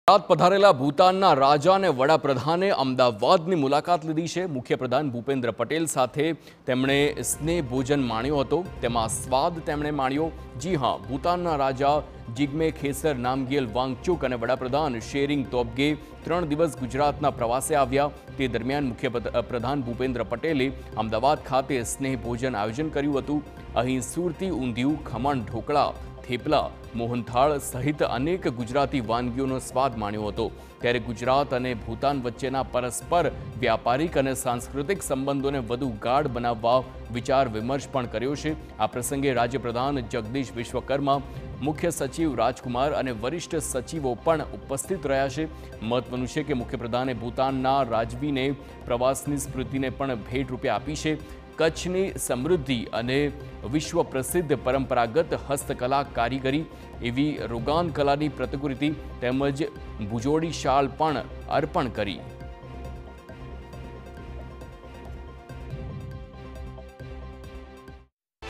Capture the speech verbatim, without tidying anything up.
ગુજરાત પધારેલા ભૂતાનના રાજા અને વડાપ્રધાને અમદાવાદની મુલાકાત લીધી છે। મુખ્યપ્રધાન ભૂપેન્દ્ર પટેલ સાથે તેમણે સ્નેહ ભોજન માણ્યો હતો। તેમાં સ્વાદ તેમણે માણ્યો। જી હા, ભૂતાનના રાજા જિગ્મે ખેસર નામગિયલ વાંગચુક અને વડાપ્રધાન શેરિંગ તોબ્ગે ત્રણ દિવસ ગુજરાતના પ્રવાસે આવ્યા। તે દરમિયાન મુખ્યપ્રધાન ભૂપેન્દ્ર પટેલે અમદાવાદ ખાતે સ્નેહ ભોજન આયોજન કર્યું હતું। અહીં સુરતી ઊંધિયું, ખમણ, ઢોકળા, થેપલા, મોહનથાળ સહિત અનેક ગુજરાતી વાનગીઓનો સ્વાદ માણ્યો હતો। ત્યારે ગુજરાત અને ભૂતાન વચ્ચેના પરસ્પર વ્યાપારિક અને સાંસ્કૃતિક સંબંધોને વધુ ગાઢ બનાવવા વિચાર વિમર્શ પણ કર્યો છે। આ પ્રસંગે રાજ્યપ્રધાન જગદીશ વિશ્વકર્મા, મુખ્ય સચિવ રાજકુમાર અને વરિષ્ઠ સચિવો પણ ઉપસ્થિત રહ્યા છે। મહત્વનું છે કે મુખ્યપ્રધાને ભૂતાનના રાજવીને પ્રવાસની સ્મૃતિને પણ ભેટ રૂપે આપી છે। કચ્છની સમૃદ્ધિ અને વિશ્વ પ્રસિદ્ધ પરંપરાગત હસ્તકલા કારીગરી એવી રોગાન કલાની પ્રતિકૃતિ તેમજ ભુજોડી શાલ પણ અર્પણ કરી।